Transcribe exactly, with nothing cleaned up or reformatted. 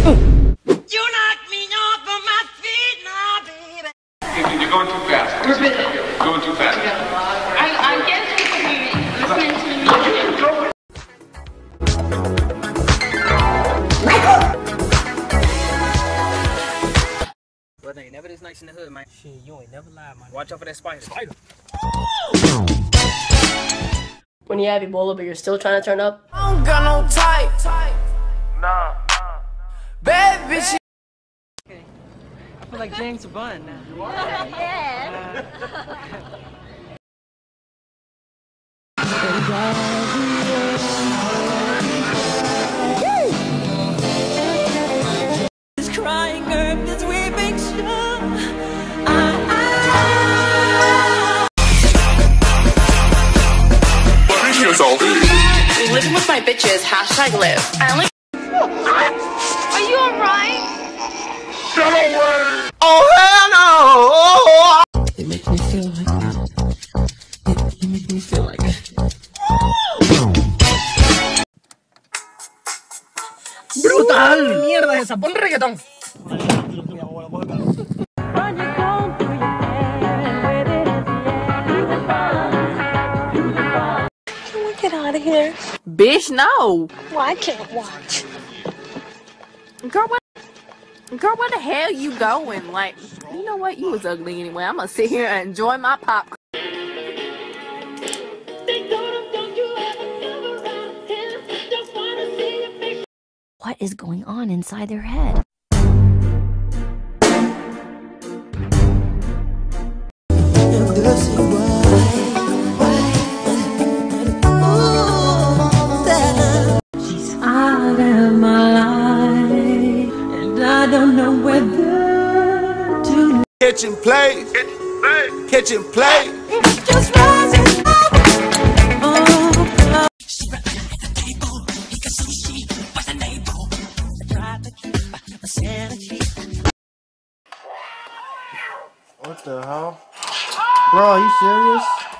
You knock me off of my feet now, baby. You're going too fast. You're going too fast. I, I guess we could be listening to the music. Brother ain't never this nice in the hood, man. Shit, you ain't never lied, man. Watch out for that spider. Spider. When you have Ebola but you're still trying to turn up? I don't got no type. Nah. Bad bitch. Okay. I feel like James Bond now. Yeah. This crying earth, this weeping shore. Living with my bitches, hashtag live. I only Are you alright? Oh hell no! It makes me feel like it, it makes me feel like ¡Brutal! ¡Mierda esa! ¡Pon reggaetón! get out of here. Bitch, no. Well, I can't watch. Girl, what? Girl, where the hell you going? Like, you know what? You was ugly anyway. I'm gonna sit here and enjoy my popcorn. What is going on inside their head? out of my life, and I don't know whether to Catch and play, catch and play. just rising up. Oh, what the hell? Bro, are you serious?